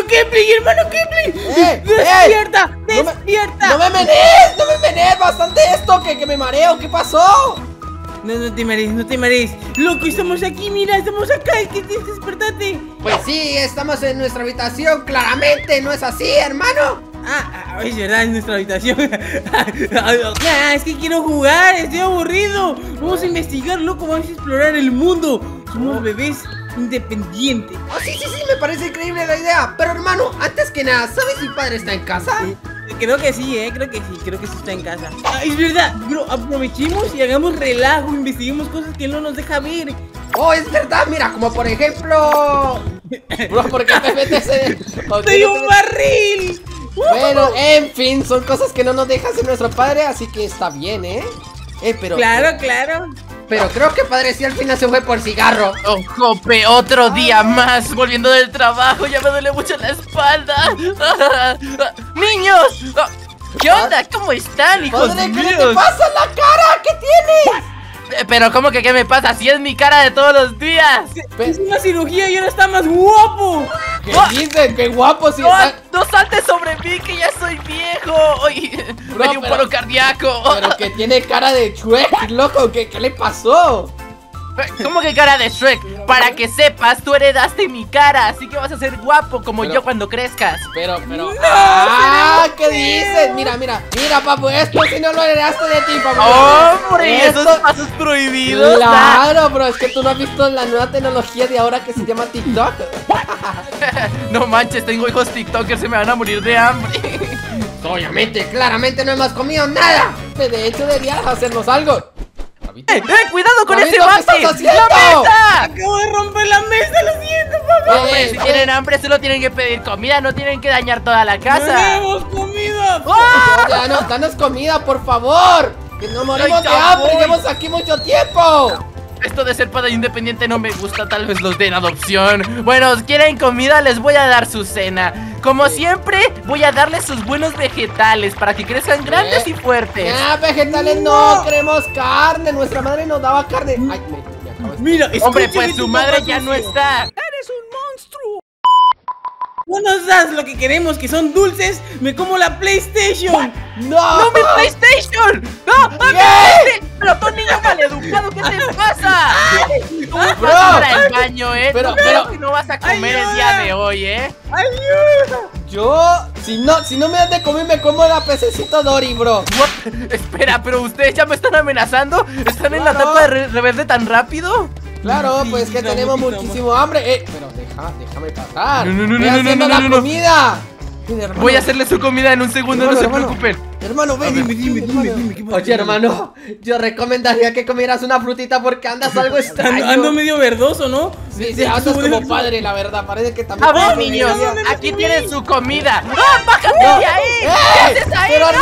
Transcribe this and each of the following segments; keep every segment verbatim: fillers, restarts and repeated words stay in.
Kepling, hermano Kepling. ¡Eh! ¡Despierta! ¡Eh! ¡Despierta! ¡No me, no me menees! ¡No me menees! ¡Bastante esto! Que, que me mareo. ¿Qué pasó? No, no te marees, no te marees. Loco, estamos aquí, mira, estamos acá. ¿Qué tienes? Despertate. Pues sí, estamos en nuestra habitación. Claramente, ¿no es así, hermano? Ah, ah, es verdad, en nuestra habitación. Ah, es que quiero jugar, estoy aburrido. Vamos a investigar, loco, vamos a explorar el mundo. Somos bebés independientes. Oh, sí, sí, sí, me parece increíble la idea. Pero hermano, antes que nada, ¿sabes si padre está en casa? Sí. Creo que sí, eh, creo que sí, creo que sí está en casa. Ah, es verdad, bro, aprovechemos y hagamos relajo, investiguemos cosas que él no nos deja ver. Oh, es verdad, mira, como por ejemplo... Bro, ¿por qué te metes en...? ¡Soy un barril! Bueno, en fin, son cosas que no nos deja hacer nuestro padre, así que está bien, ¿eh? Eh, pero... Claro, claro. Pero creo que padre sí al final se fue por cigarro. Oh, Jope, otro día más volviendo del trabajo, ya me duele mucho la espalda. ¡Niños! ¿Qué onda? ¿Cómo están, hijos Padre, ¿qué míos? te pasa en la cara? ¿Qué tienes? Eh, Pero ¿cómo que qué me pasa? Así es mi cara de todos los días. Es una cirugía y ahora está más guapo. ¿Qué ¡Oh! dices? ¡Qué guapo! Si No, está... no saltes sobre mí, que ya soy viejo. Oye, Bro, me dio un pero- paro cardíaco. Pero que tiene cara de Shrek, loco. ¿Qué, qué le pasó? ¿Cómo que cara de Shrek? Para que sepas, tú heredaste mi cara, así que vas a ser guapo como Pero- yo cuando crezcas. Pero, pero... No, ¡Ah! pero ¿Qué no dices? creo. Mira, mira. Mira, papu, esto si no lo heredaste de ti, papu. ¡Hombre! Esto- Esos pasos prohibidos. Claro, bro, es que tú no has visto la nueva tecnología de ahora que se llama TikTok. No manches, tengo hijos TikTokers, se me van a morir de hambre. Obviamente, claramente no hemos comido nada. De hecho, deberías hacernos algo. ¡Eh, eh! ¡Cuidado con Rabito, ese ¿qué bate! estás haciendo? ¡La mesa! Acabo de romper la mesa, lo siento, papá. Hombre, Eh, si eh. tienen hambre solo tienen que pedir comida, no tienen que dañar toda la No casa. tenemos comida. ¡Ah! Danos, danos comida, por favor. Que nos morimos Ay, de ya hambre. voy. Llevamos aquí mucho tiempo. Esto de ser padre independiente no me gusta, tal vez los den adopción. Bueno, si quieren comida, les voy a dar su cena. Como siempre, voy a darles sus buenos vegetales para que crezcan grandes ¿Eh? y fuertes. Ah, vegetales no, queremos carne. Nuestra madre nos daba carne. Ay, me, me acabo de... Mira, Hombre, escucha pues que su tu madre papá ya no sucio. está. No nos das lo que queremos, que son dulces. Me como la PlayStation. ¡No! ¡No, mi PlayStation! ¡No! ¡Ah, mi ¿Qué? PlayStation! ¡Pero tú, niño maleducado! ¿Qué te pasa? Tú vas Bro. para el baño, ¿eh? Pero- Tú pero- que no vas a comer el Ayuda. día de hoy, ¿eh? ¡Ayuda! Yo, si no, si no me das de comer, me como la pececito Dory, bro. What? Espera, ¿pero ustedes ya me están amenazando? ¿Están en la Claro. etapa de re- rebelde tan rápido? Claro, Sí, pues que estamos, tenemos estamos. muchísimo hambre. Eh, pero deja, déjame pasar. No, no, no, Voy no, no, haciendo no, la no, no. comida. Mira, hermano. Voy a hacerle su comida en un segundo, Hermano, no se hermano. preocupen. Hermano, ven, Dime, dime, hermano. dime, dime, ¿qué pasa? Oye, hermano, yo recomendaría que comieras una frutita porque andas algo Ando, extraño. ando medio verdoso, ¿no? Sí, sí, andas como padre, la verdad. Parece que también. A ver, tienes niños, familia. ¿dónde la aquí comí? tienen su comida. ¡Ah, bájate No. de ahí! ¡Eh! ¿Qué haces ahí? Pero,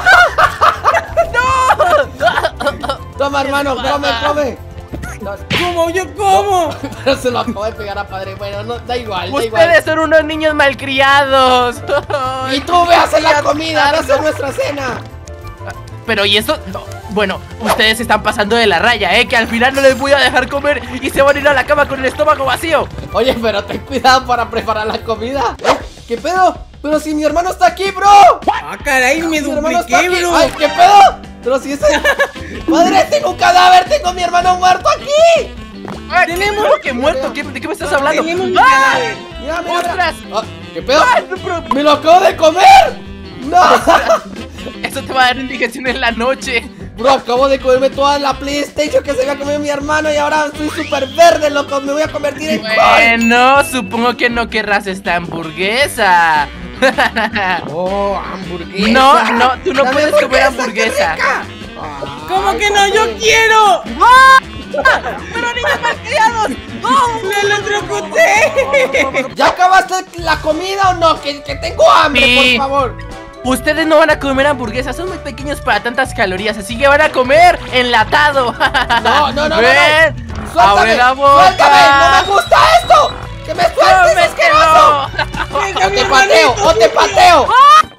¡No! ¡No! Toma, hermano, come, come. No, ¿Cómo? ¿Yo cómo? pero se lo acabo de pegar a padre. Bueno, no, da igual, da Ustedes igual. son unos niños malcriados. Y tú ve a hacer la comida, ve a hacer nuestra cena. Pero y eso, no, bueno, ustedes se están pasando de la raya, eh, que al final no les voy a dejar comer y se van a ir a la cama con el estómago vacío. Oye, pero ten cuidado para preparar la comida. ¿Eh? ¿Qué pedo? Pero si mi hermano está aquí, bro. Ah, caray, me Mi hermano está dupliqué, aquí. bro. Ay, ¿qué pedo? Pero si ese... Madre, tengo un cadáver, tengo a mi hermano muerto aquí. Ay, Tenemos- ¿cómo que muerto? ¿Qué- ¿De qué me estás hablando? Tenemos un ¡Ah! cadáver. Mira, mira, ¡Ostras! mira. Ah, ¿qué pedo? ¡Ay, no, pero- ¡Me lo acabo de comer! ¡No! Eso te va a dar indigestión en la noche. Bro, acabo de comerme toda la PlayStation que se había comido mi hermano y ahora estoy súper verde, loco. Me voy a convertir en... Bueno, supongo que no querrás esta hamburguesa. Oh, hamburguesa. No, no, tú no Dame puedes comer qué hamburguesa. rica. ¿Cómo Ay, que no? ¡Yo papi. quiero! ¡Pero niños malcriados! ¡Me electrocuté! ¿Ya acabaste la comida o no? Que, que tengo hambre, Sí. por favor. Ustedes no van a comer hamburguesas, son muy pequeños para tantas calorías, así que van a comer enlatado. No, no, no, no, Ven, no. abre Suéltame, la boca. suéltame, no me gusta esto. Que me sueltes, asqueroso. ¡Cómetelo! Venga, O mi te pateo, hermanito, o te sucio. pateo.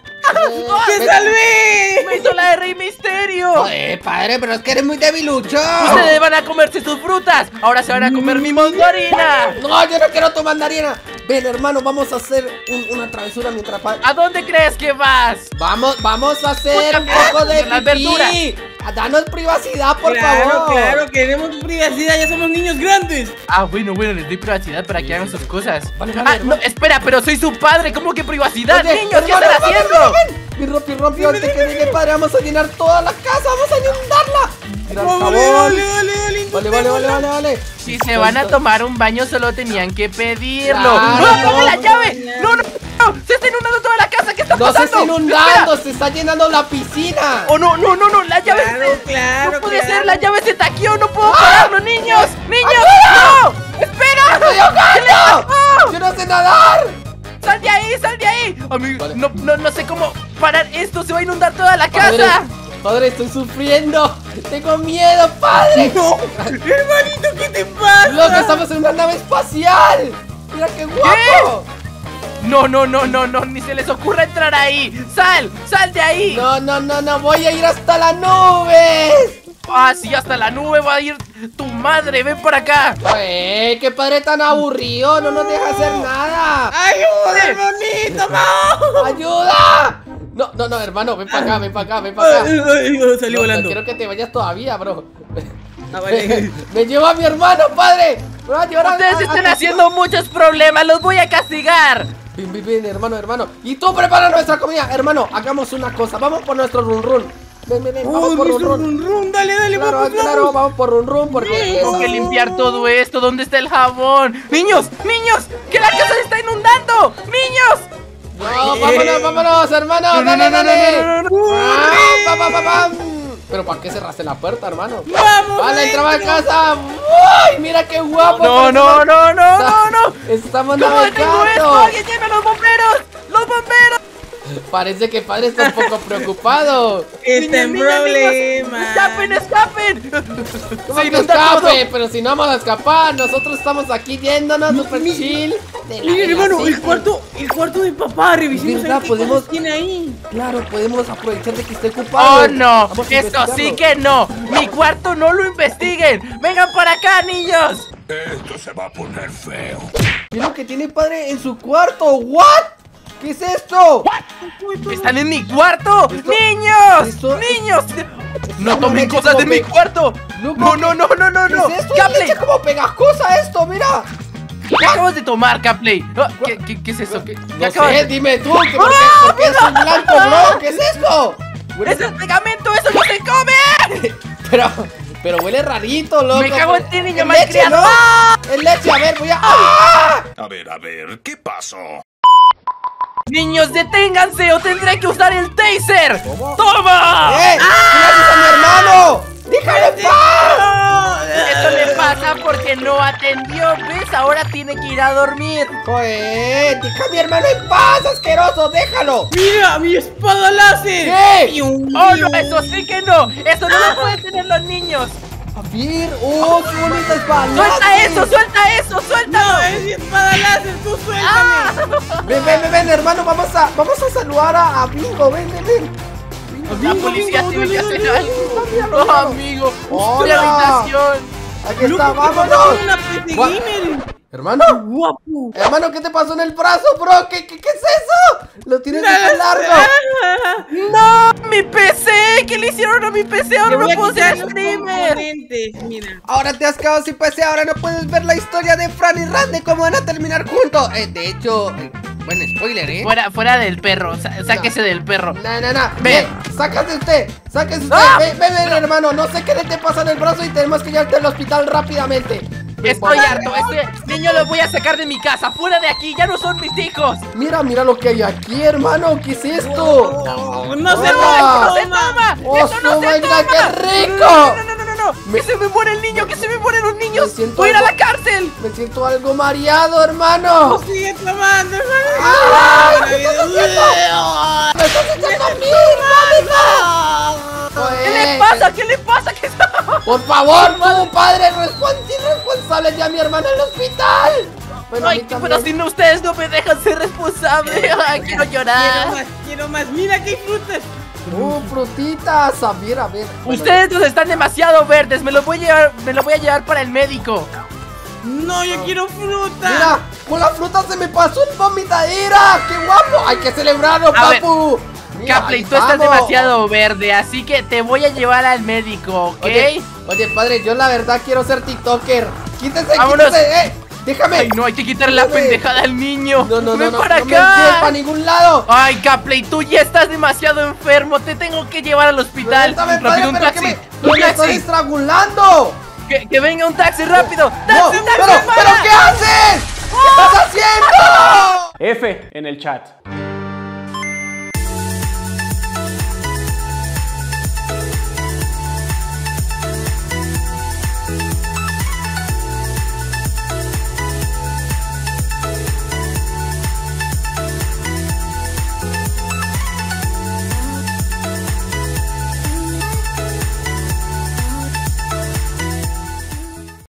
¡Ah! ¡Te salvé! ¡Me hizo la de Rey Misterio! Eh, padre, pero es que eres muy debilucho. Ustedes van a comerse sus frutas. Ahora se van a comer mi mandarina. No, yo no quiero tu mandarina. Ven, hermano, vamos a hacer un- una travesura mientras... pa- ¿A dónde crees que vas? Vamos, vamos a hacer un Puta, poco de las pipí. verduras. Ah, danos privacidad, por claro, favor. claro, queremos privacidad, ya somos niños grandes. Ah, bueno, bueno, les doy privacidad para que hagan sus cosas. Vale, vale, Ah, no, hermano. espera, pero soy su padre. ¿Cómo que privacidad? Oye, Niños, ¿qué hermano, están hermano, haciendo? hermano, ven. Mi rompi, rompi, antes que llegue padre, vamos a llenar toda la casa, vamos a inundarla. Mira el Vale, jabón. vale, vale, vale, Vale, vale, vale, vale, vale. Si se van a tomar un baño, solo tenían que pedirlo. Claro, ¡Ah, no, dame la no, llave! ¡No, no, no! ¡Se está inundando toda la casa! ¿Qué está No se pasando? está inundando, se está llenando la piscina. ¡Oh, no, no, no, no! ¡La llave Claro, se... claro, ¡No puede claro. ser! ¡La llave se taqueó! ¡No puedo pararlo, niños! ¡Niños! ¡No! ¡Espera! ¡Estoy ahogando! ¡Yo no sé nadar! ¡Sal de ahí! ¡Sal de ahí! Amigo, Vale. no, no, no sé cómo parar esto. Se va a inundar toda la Padre, casa. padre, estoy sufriendo. Tengo miedo, padre. No, hermanito, ¿qué te pasa? Loco, estamos en una nave espacial. Mira qué guapo. No, no, no, no, no. Ni se les ocurra entrar ahí. ¡Sal! ¡Sal de ahí! No, no, no, no, voy a ir hasta la nube. ¡Ah, sí! Hasta la nube va a ir tu madre. ¡Ven por acá! Eh, qué padre tan aburrido, no nos deja hacer nada. ¡Ayuda, hermanito, no! ¡Ayuda! No, no, no, hermano, ven para acá, ven para acá, ven para acá. Ay, ay, ay, salí No, volando. no quiero que te vayas todavía, bro. Ah, vale. Me lleva a mi hermano, padre. Me va a llevar a- Ustedes a- están a- haciendo muchos problemas. ¡Los voy a castigar! Ven, ven, ven, hermano, hermano. Y tú prepara nuestra comida, hermano. Hagamos una cosa, vamos por nuestro run run. Ven, ven, ven, vamos ¡Oh, por run nuestro run. run run! Dale, dale, Claro, vamos, claro, vamos. vamos por run run porque Tengo que limpiar todo esto. ¿Dónde está el jabón? ¡Niños! ¡Niños! ¡Que la casa se está inundando! ¡Niños! No, vámonos, vámonos, hermano. No, no, Dale, no, no, dale. no, no, no, Ah, pa, pa, pa, pa. Pero ¿para qué cerraste la puerta, hermano? ¡Vamos! Vale, entraba a dentro. casa. ¡Uy! Mira qué guapo. No, no, no, no, no, no. Estamos ¿Cómo detengo esto? navegando. ¡Alguien llame a los bomberos! ¡Los bomberos! Parece que padre está un poco preocupado. Está en Niños, niños, problemas. ¡Escapen, escapen! ¿Cómo Se que inunda escape? todo. Pero si no vamos a escapar, nosotros estamos aquí yéndonos super mi- chill. de la- Miren, de la hermano, el cita. cuarto, el cuarto de papá, revisemos ¿Verdad? a ver qué Podemos- cosas tiene ahí. Claro, podemos aprovechar de que esté ocupado. ¡Oh, no! Vamos a ¡Esto sí investigarlo. que no! ¡Mi cuarto no lo investiguen! ¡Vengan para acá, niños! Esto se va a poner feo. Mira lo que tiene padre en su cuarto. ¿What? ¿Qué es esto? ¿Están en mi cuarto? ¡Niños! esto- ¡Niños! ¡No una tomen leche cosas de como mi pe- cuarto! Loco, ¡No, no, no, no, no, ¿Qué no! es esto? Es ¡Capley! leche como pegajosa esto, mira. ¿Qué acabas de tomar, Capley? Ah, ¿Qué, qué, qué es eso? ¿Qué, qué No acabas sé, de- dime tú, que por qué, ¡Ah! por qué es un blanco, bro. ¿Qué es esto? Huele- ¡Eso es pegamento! ¡Eso no se come! Pero, pero huele rarito, loco. Me cago en ti, niño Es leche, malcriado. ¿no? Es leche, a ver, voy a... ¡Ah! A ver, a ver, ¿qué pasó? ¡Niños, deténganse o tendré que usar el taser! ¿Cómo? ¡Toma! ¡Eh! ¿Qué le haces a mi hermano? ¡Déjalo en paz! Esto me pasa porque no atendió, ¿ves? Ahora tiene que ir a dormir. Joder, deja a mi hermano en paz, asqueroso, déjalo. ¡Mira, mi espada láser! ¿Qué? Pium, ¡Oh, no! pium. ¡Eso sí que no! ¡Eso no lo pueden tener los niños! A ver, oh, qué bonita espada. ¡Suelta eso! ¡Suelta eso! ¡Suéltalo! ¡No, es mi espada láser! ¡Tú suéltame! ¡Ah! Ven, ven, ven, ven, hermano, vamos a, vamos a saludar a, a Bingo, ven, ven, ven. La Amigo, policía amigo, tiene que dale, hacer dale, algo. dale. ¡Oh, amigo! Hola. ¡Mi habitación! Aquí está, Loco, ¿qué pasó vámonos. con una P C Gua- gamer? Hermano, ¡Guapo! hermano, ¿qué te pasó en el brazo, bro? ¿Qué, qué, qué es eso? Lo tienes Nada, súper largo. ah, ¡No! ¡Mi P C! ¿Qué le hicieron a mi P C? Te ¡Ahora no voy a puedo quitar ser los streamer! componentes, mira. Ahora te has quedado sin P C, ahora no puedes ver la historia de Fran y Ran de cómo van a terminar juntos. Eh, de hecho, eh, buen spoiler, ¿eh? Fuera, fuera del perro, Sá- sáquese del perro. No, no, no. Ve. Ve, sácase usted, sáquese usted. ¡Ah! Ven, ven, ven, hermano. No sé qué le te pasa en el brazo y tenemos que llevarte al hospital rápidamente. Ven, Estoy vamos. harto, este niño lo voy a sacar de mi casa, fuera de aquí, ya no son mis hijos. Mira, mira lo que hay aquí, hermano. ¿Qué es esto? No, no se Hola. ¡No se toma! ¡Oh, ¡Eso no su se madre, toma! qué rico! No, no, no, no, no, no. Me- ¡Que se me muere el niño! ¡Que se me mueren los niños! Me siento ¡Voy a ir a algo- la cárcel! Me siento algo mareado, hermano. sigue tomando, hermano. ¡Ay! ¿Qué estás haciendo? ¡Me estás echando a mí! ¿Qué le pasa? ¿Qué le pasa? ¿Qué está? Por favor, tu padre respons irresponsable ya a mi hermano en el hospital. Bueno, a mí Ay, también. pero si no, ustedes no me dejan ser responsable. sabe. Ay, quiero llorar. Quiero más, quiero más. Mira que hay frutas. Uh, frutitas. A ver, a ver. Ustedes dos están demasiado verdes. Me lo voy a llevar, me lo voy a llevar para el médico. No, yo quiero fruta. Mira, con la fruta se me pasó el vomitadera. ¡Qué guapo! Hay que celebrarlo, A ver, papu. Mira, Capley, ahí tú estás estamos. demasiado verde, así que te voy a llevar al médico, ¿ok? Oye, oye, padre, yo la verdad quiero ser TikToker. Quítese, Vámonos. quítese, eh. Déjame. Ay, no, hay que quitarle la Déjame. pendejada al niño. No, no, no, Ven no, para no me lleves acá. para ningún lado. Ay, Capley, tú ya estás demasiado enfermo. Te tengo que llevar al hospital. Suéltame, padre, Rápido, un pero que taxi. me, Un me estoy taxi. estrangulando. Que, que venga un taxi rápido. No, ¡Taxi, pero, taxi, pero para! ¿qué haces? ¿Qué estás haciendo? F en el chat.